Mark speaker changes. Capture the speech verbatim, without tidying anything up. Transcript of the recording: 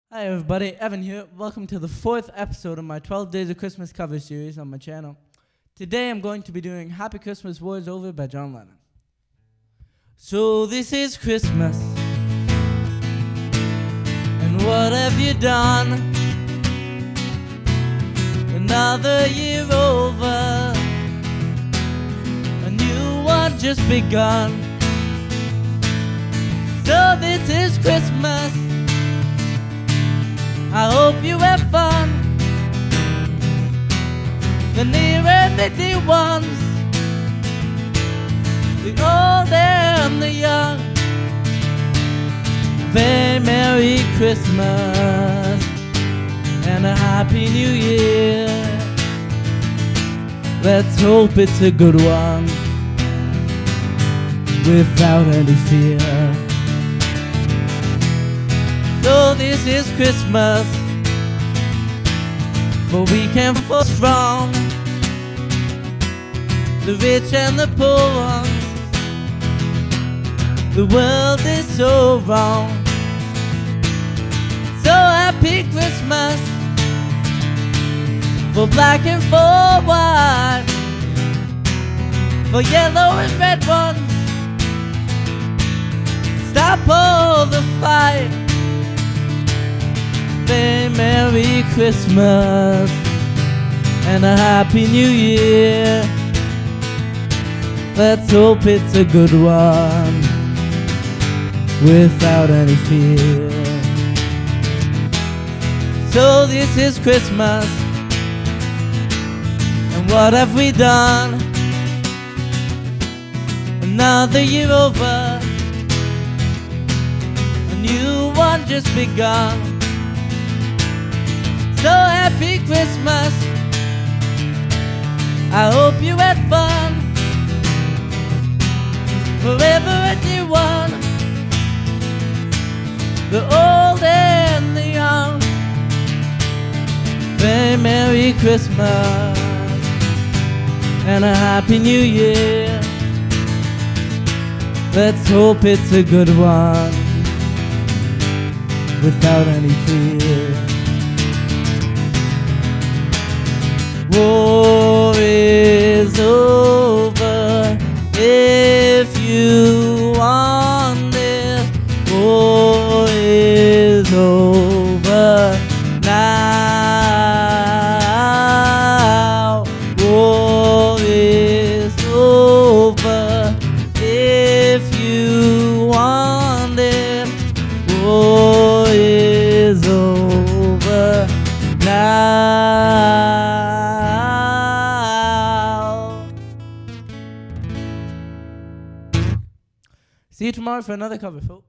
Speaker 1: Hi everybody, Evan here. Welcome to the fourth episode of my twelve Days of Christmas cover series on my channel. Today I'm going to be doing Happy Christmas, War is Over by John Lennon. So this is Christmas, and what have you done? Another year over, a new one just begun. So this is Christmas, I hope you have fun. The near and the dear ones, the old and the young. Very Merry Christmas and a Happy New Year. Let's hope it's a good one, without any fear. So this is Christmas, but we can fall strong. The rich and the poor ones, the world is so wrong. So happy Christmas for black and for white, for yellow and red ones. Stop all the fight. Very Merry Christmas and a Happy New Year. Let's hope it's a good one, without any fear. So this is Christmas, and what have we done? Another year over, a new one just begun. So happy Christmas, I hope you had fun. Forever a new one, the old and the young. Very Merry Christmas and a Happy New Year. Let's hope it's a good one, without any fear. War is over, if you want it. War is over now. War is over, if you want it. War is over now. See you tomorrow for another cover, folks.